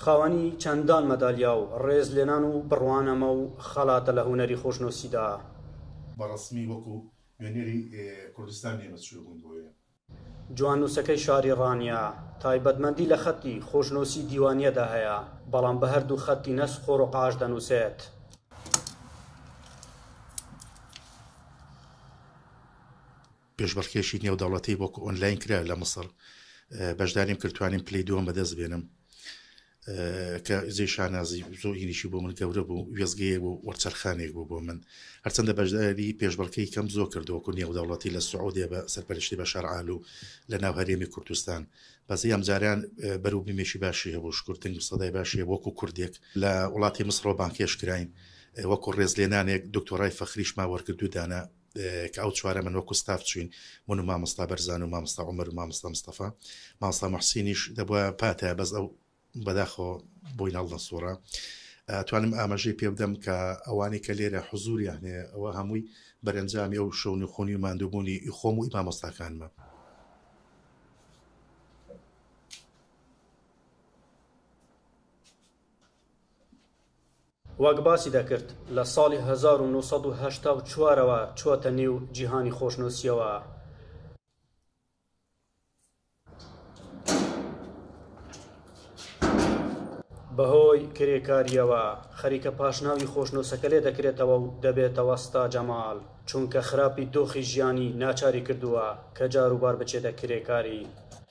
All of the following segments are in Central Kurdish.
خاوەنی چەندان مەدالیا و ڕێزلێنان و بڕوانەمە و خەڵاتە لە هونەری خۆشنووسیدا. بەڕەسمی وەکو نوێنەری کوردستان نێمەچوو بوون بۆیە. جواننووسەکەی شاری ڕانیا تایبەتمەندی لە خەتی خۆشنووسی دیوانیەدا هەیە، بەڵام بە هەردوو خەتی نەسخۆڕ و قاش دەنووسێت. پێشبڕکێشی نێودەوڵەتی وەکو ئۆنلاین کرا لە مەسڕ، بەشداریم کردوانیم پلەی دووەم بەدەست بێنم کە زێ شانازی زۆر ئینیشی بۆ من گەورە بوو، وێزگەیە بوو، وەرچەرخانێک بوو بۆ من. هەرچەندە بەشداری پێشبڕکەی کەم زۆر کردووەکو نێودەوڵەتی لە سعودیا بە سەرپەرشتی بەشار ئالو لە ناو هەرێمی کوردستان. بەزی ئەم جاریان بەرەو بیمێشی باشی هەبوو، شکورتنگ و سەدای باشی وەکو کوردێک لە وڵاتی مسڕۆ بانکێش کراین، وەکو ڕێزلێنانێک دکتۆرای فەخریش ماوەرکردوودانە کە ئەو چوارە من وەکو ستاف چوین، من و مامۆستا بەرزان و مامۆستا عومەر و مامۆستا مستەفا، مامۆستا محسینیش دەبووە پاتە بەس ئەو بەداخۆ بۆی ناڵ سوورە. توانم ئاماژەی پێ بدەم کە ئەوانەی کە لێرە حوزوریان هەیە ئەوە هەمووی بەرەنجامی ئەو شەون و خۆنی و ماندووبوونی خۆم و مامۆستاکانمە. وەک باسی دەکرد لە ساڵی 1984ەوە چوەتە نێو جیهانی خۆشنووسیەوە. بەهۆی کرێکاریەوە خەریکە پاشناوی خۆشنووسەکە لێ دەکرێتەوە و دەبێتەوە ستا جەمال، چونکە خراپی دۆخی ژیانی ناچاری کردووە کە جاروبار بچێتە کرێکاری.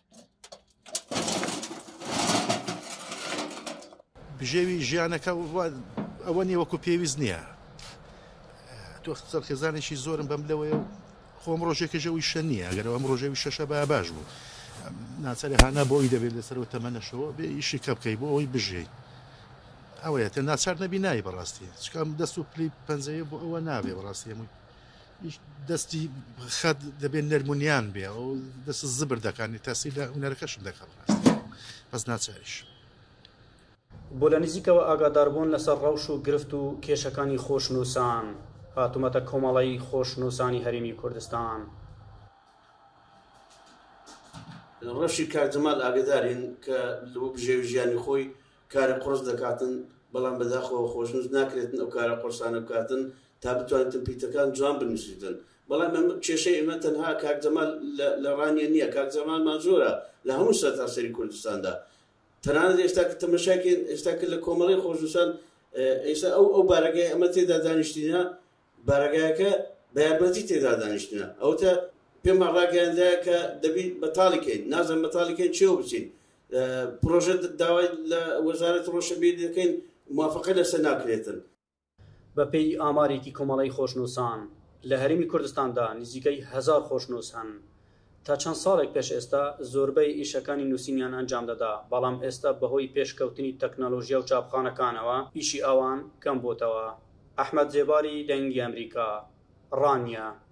بژێوی ژیانەکە ئەوە نیە وەکو پێویست نییە. تۆ سەرخێزانێکی زۆرم بەم لەوەیە و خۆم ڕۆژێکە ژەوی شە نییە، ئەگەر ئەوەم ڕۆژەوی شەشە بە باش بوو. ناچاری هانا بۆ ئەوی دەبێت لەسەرەوە تەمەنەشەوە بێ ئیشی کە بکەی بۆ ئەوی بژێی. ئەوەیە تە ناچار نەبی نایی بەڕاستی، چکەم دەست و پلی پەنجەیە بۆ ئەوە نابێ بەڕاستی هەمووی دەستی خەت دەبێت نەرمونیان بێ ئەو دەست زبر دەکانی تاسی لە هونەرەکەشم دەکات ڕاستی بەس ناچاریش. بۆ لە نزیکەوە ئاگاداربوون لەسەر ڕەوش و گرفت و کێشەکانی خۆشنووسان هاتوومەتە کۆمەڵی خۆشنووسانی هەرێمی کوردستان. ڕەشی کاکجەمال ئاگدارین کە لەوە بژێوی ژیانی خۆی کارە قڕس دەکاتن، بەڵام بەداخەوە خۆشنووس ناکرێتن ئەو کارە قڕسانە بکاتن تا بتوانێت تمپیتەکان جوان بنووسیتن. بەڵام کێشەی ئێمە تەنها کاکجەمال لە ڕانیە نییە، کاکجەمالمان زۆرە لە هەموو سەرتاسەری کوردستاندا. تەنانەت ئێستا کە تەمەشاکێن ئێستا کە لە کۆمەڵی خۆشنووسان ئێستا ئەو بارەگای ئەمە تێدا دانیشتینە، بارەگایەکە بە یارمەتی تێدا دانیشتینە، ئەوتە پێم ڕاگەیاندایە کە دەبی بەتاڵیکەین، نازانم بەتاڵیکەین چێوە بچین، پرۆژە داوای لە وەزارەت ڕۆشنبیر دەکەین، موافقە لەسەر ناکرێتن. بە پێی ئامارێکی کۆمەڵی خۆشنووسان لە هەرێمی کوردستاندا نزیکەی 1000 خۆشنووس هەن. تا چەند ساڵێک پێش ئێستا زۆربەی ئیشەکانی نووسینیان ئەنجام دەدا، بەڵام ئێستا بەهۆی پێشکەوتنی تەکنەلۆژیا و چاپخانەکانەوە ئیشی ئەوان کەم بۆتەوە. ئەحمەد جێباری دەنگی ئەمریکا، ڕانیا.